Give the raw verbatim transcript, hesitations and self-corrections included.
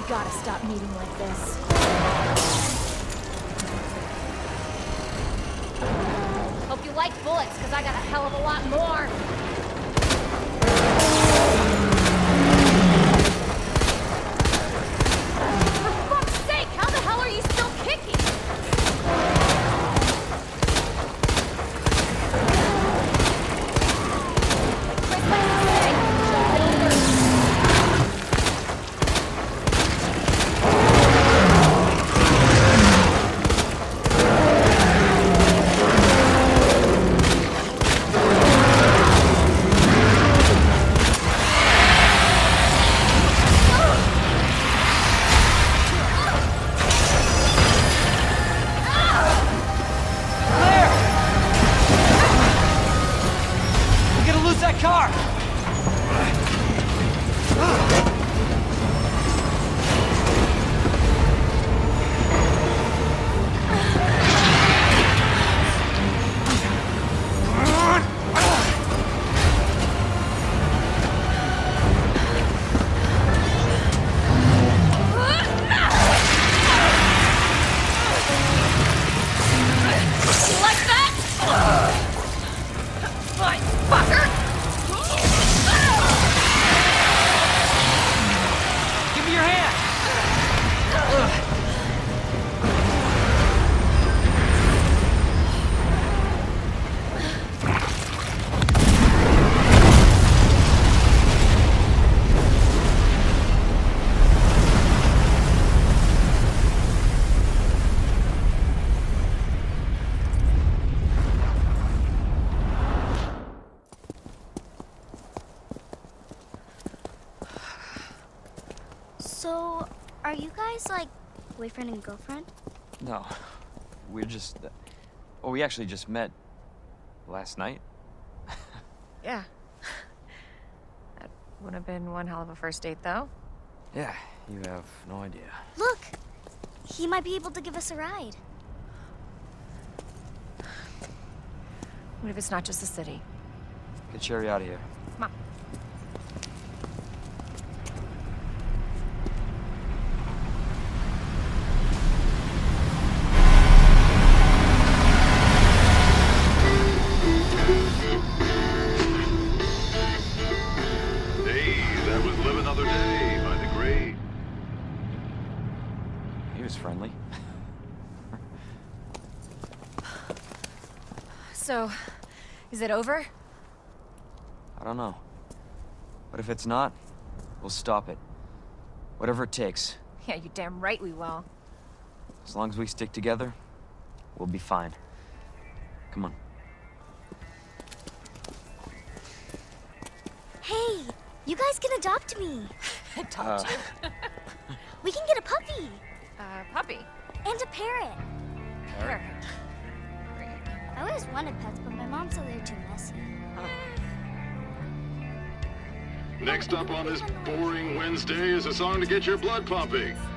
gotta stop meeting like this. Hope you like bullets, because I got a hell of a lot more. For fuck's sake, how the hell are you still kicking? Like Chris likes to say, show no mercy. So, are you guys like boyfriend and girlfriend? No, we're just... Uh, well, we actually just met last night. Yeah. That would have been one hell of a first date, though. Yeah, you have no idea. Look! He might be able to give us a ride. What if it's not just the city? Get Sherry out of here. Come on. Friendly. So, is it over? I don't know. But if it's not, we'll stop it. Whatever it takes. Yeah, you damn right we will. As long as we stick together, we'll be fine. Come on. Hey, you guys can adopt me. Adopt Uh. you? We can get a puppy. Uh, puppy. And a parrot. Parrot. Great. I always wanted pets, but my mom said they're too messy. Oh. Next up on this boring Wednesday is a song to get your blood pumping.